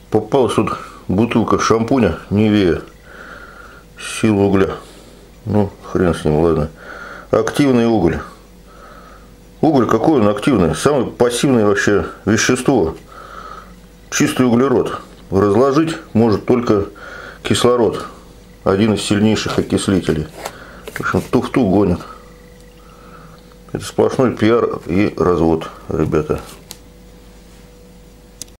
Попалась тут бутылка шампуня Nivea. Сила угля. Ну, хрен с ним, ладно. Активный уголь. Уголь какой он активный? Самое пассивное вообще вещество. Чистый углерод. Разложить может только кислород. Один из сильнейших окислителей. В общем, туфту гонят. Это сплошной пиар и развод, ребята.